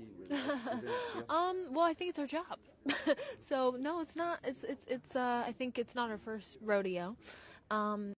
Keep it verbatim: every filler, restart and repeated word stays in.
she really likes? Is it, yeah? Um, well, I think it's her job. So no, it's not. It's it's it's. Uh, I think it's not her first rodeo. Um,